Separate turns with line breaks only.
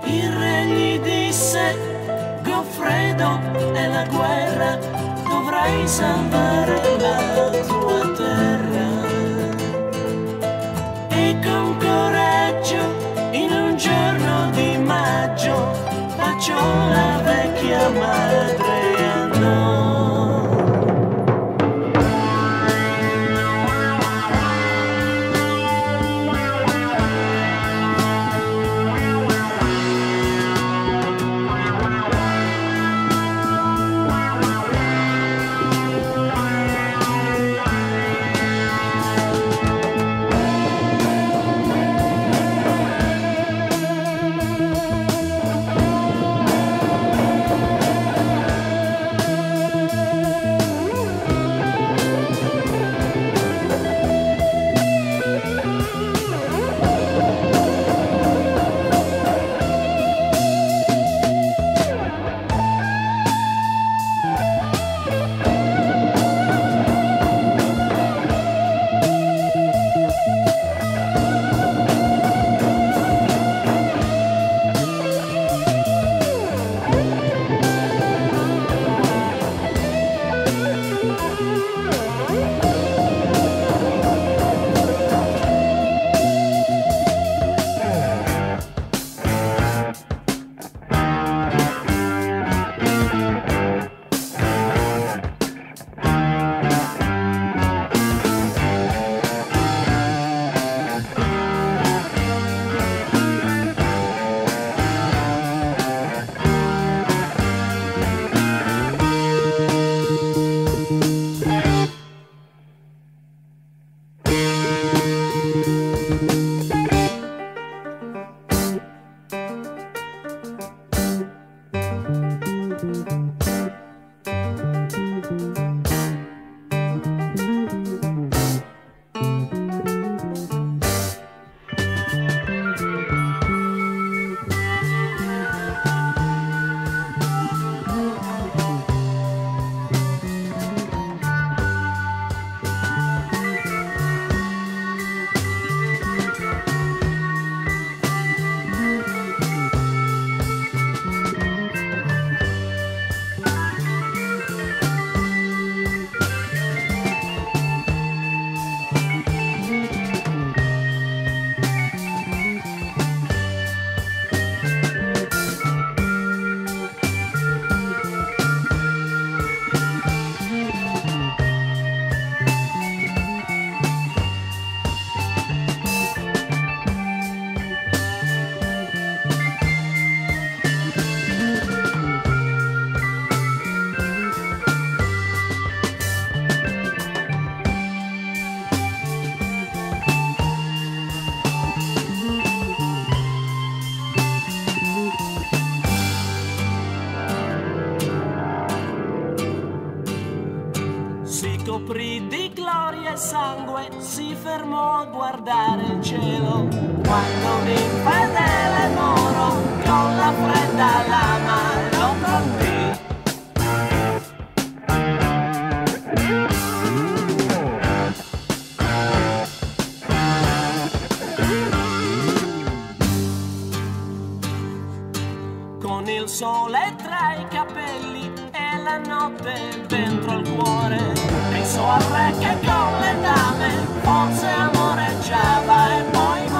Il re gli disse: Goffredo, è la guerra, dovrai salvare la tua terra. E con coraggio, in un giorno di maggio, baciò la vecchia madre e andò.
Coprì di gloria e sangue, si fermò a guardare il cielo, quando un infedele moro con la fredda lama lo colpì. Con il sole tra i capelli e la notte dentro il cuore, pensò al re che con le dame forse amoreggiava e poi